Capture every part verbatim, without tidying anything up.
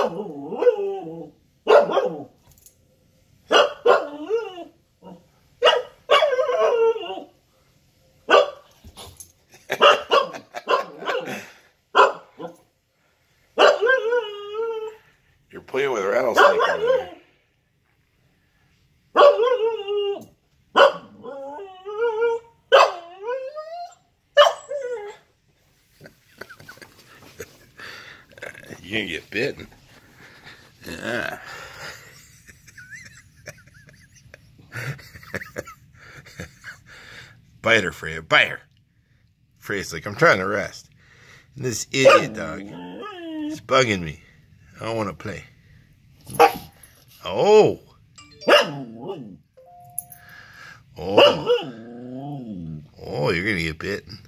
You're playing with a rattlesnake over there. You're gonna get bitten. Yeah. Bite her, Freya. Bite her. Freya's like, I'm trying to rest. And this idiot dog is bugging me. I don't want to play. Oh. Oh. Oh, you're gonna get bitten.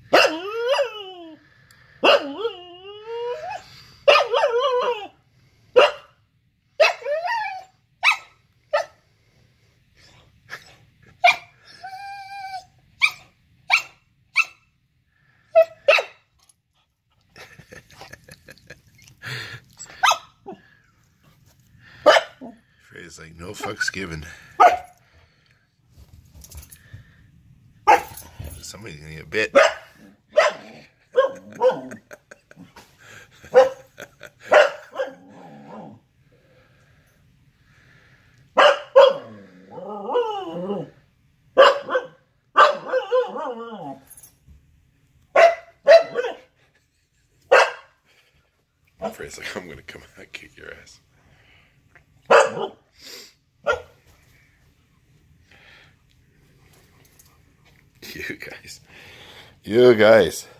It's like no fucks given. Somebody's gonna get bit. Fred's like, I'm gonna come out and kick your ass. You guys. You guys.